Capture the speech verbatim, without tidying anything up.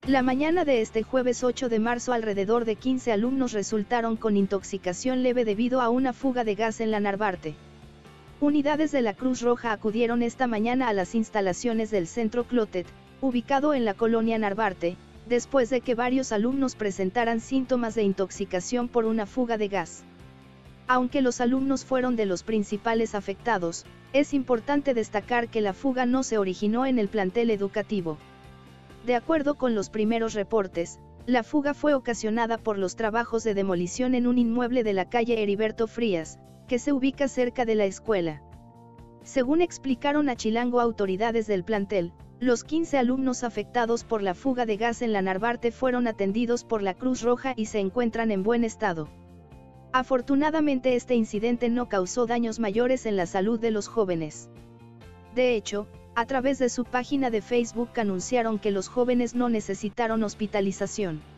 La mañana de este jueves ocho de marzo alrededor de quince alumnos resultaron con intoxicación leve debido a una fuga de gas en la Narvarte. Unidades de la Cruz Roja acudieron esta mañana a las instalaciones del Centro Clotet, ubicado en la colonia Narvarte, después de que varios alumnos presentaran síntomas de intoxicación por una fuga de gas. Aunque los alumnos fueron de los principales afectados, es importante destacar que la fuga no se originó en el plantel educativo. De acuerdo con los primeros reportes, la fuga fue ocasionada por los trabajos de demolición en un inmueble de la calle Heriberto Frías, que se ubica cerca de la escuela. Según explicaron a Chilango autoridades del plantel, los quince alumnos afectados por la fuga de gas en la Narvarte fueron atendidos por la Cruz Roja y se encuentran en buen estado. Afortunadamente este incidente no causó daños mayores en la salud de los jóvenes. De hecho, a través de su página de Facebook anunciaron que los jóvenes no necesitaron hospitalización.